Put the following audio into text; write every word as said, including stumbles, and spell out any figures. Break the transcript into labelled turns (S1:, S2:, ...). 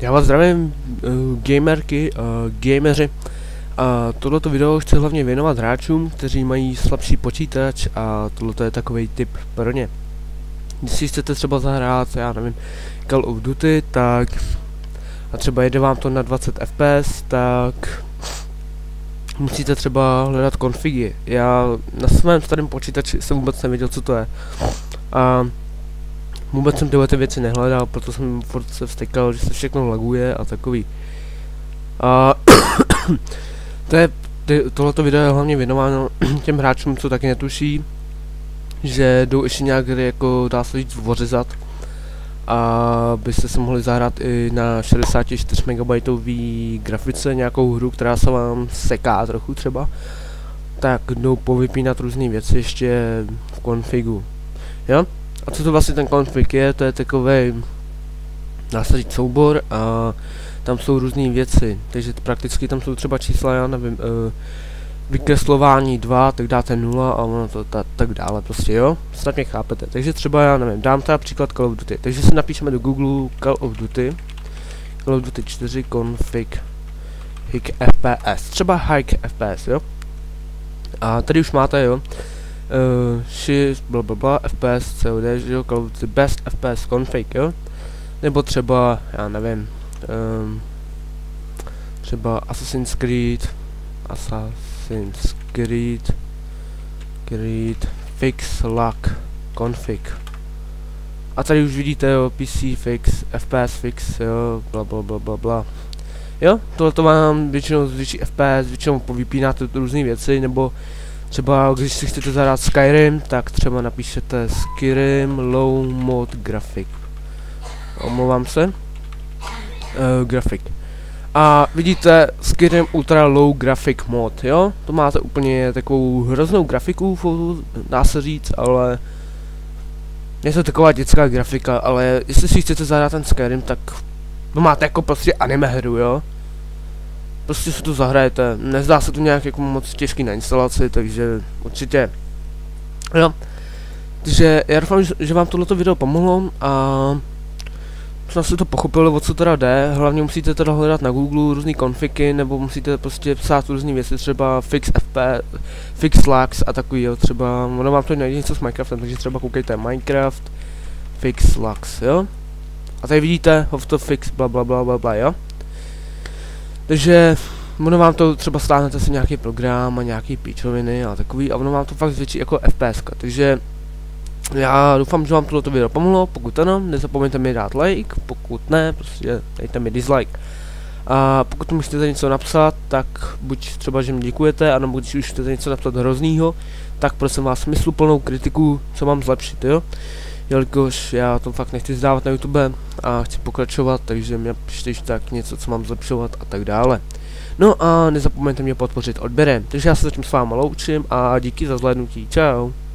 S1: Já vás zdravím, uh, gamerky, uh, gameři. A tohleto video chci hlavně věnovat hráčům, kteří mají slabší počítač a tohleto je takový tip pro ně. Když si chcete třeba zahrát, já nevím, Call of Duty, tak a třeba jede vám to na dvacet F P S, tak musíte třeba hledat konfigy. Já na svém starém počítači jsem vůbec nevěděl, co to je. A vůbec jsem tyhle ty věci nehledal, proto jsem furt se vztekal, že se všechno laguje a takový. A to je, tohleto video je hlavně věnováno těm hráčům, co taky netuší, že jdou ještě nějak, jako dá se říct, vořezat. A byste se mohli zahrát i na šedesát čtyři megabajtový grafice nějakou hru, která se vám seká trochu třeba. Tak jdou povypínat různé věci ještě v konfigu. Jo? A co to vlastně ten config je, to je takový, dá se říct, soubor a tam jsou různé věci, takže prakticky tam jsou třeba čísla, já nevím, uh, vykreslování dva, tak dáte nula a ono to ta, tak dále prostě, jo, snad mě chápete. Takže třeba, já nevím, dám teda příklad Call of Duty, takže si napíšeme do Google Call of Duty, Call of Duty čtyři config, hig F P S, třeba hig F P S, jo. A tady už máte, jo, uh, shift, blablabla, F P S, C O D, jo, Call of Duty best F P S config, jo. Nebo třeba, já nevím, um, třeba Assassin's Creed, Assassin's Creed, Creed, fix, lock, config. A tady už vidíte, jo, P C fix, F P S fix, jo, bla bla bla bla bla. Jo, tohle vám většinou zvětší F P S, většinou povypínáte různé věci, nebo třeba když si chcete zahrát Skyrim, tak třeba napíšete Skyrim low mode graphic. Omlouvám se. Uh, grafik. A vidíte Skyrim Ultra Low Graphic Mod, jo? To máte úplně takovou hroznou grafiku, dá se říct, ale je to taková dětská grafika, ale jestli si chcete zahrát ten Skyrim, tak to máte jako prostě anime hru, jo? Prostě si to zahrajete, nezdá se to nějak jako moc těžký na instalaci, takže určitě, jo? Takže já doufám, že vám tohleto video pomohlo a snad jste to pochopili, o co teda jde. Hlavně musíte teda hledat na Google různý konfigy, nebo musíte prostě psát různé věci, třeba fix F P, fix lags a takový, jo, třeba, ono vám to najde něco s Minecraftem, takže třeba koukejte Minecraft, fix lags, jo. A tady vidíte, how to fix, bla bla bla bla bla, jo. Takže, ono vám to třeba stáhnete si nějaký program a nějaký píčoviny a takový, a ono vám to fakt zvětší jako F P S ka, takže já doufám, že vám tohleto video pomohlo, pokud ano, nezapomeňte mi dát like, pokud ne, prostě dejte mi dislike. A pokud mi chcete něco napsat, tak buď třeba, že mi děkujete, anebo když už chcete něco napsat hroznýho, tak prosím vás smysluplnou kritiku, co mám zlepšit, jo? Jelikož já to fakt nechci zdávat na YouTube a chci pokračovat, takže mě pište tak něco, co mám zlepšovat a tak dále. No a nezapomeňte mě podpořit odběrem, takže já se zatím s váma loučím a díky za zhlédnutí, čau.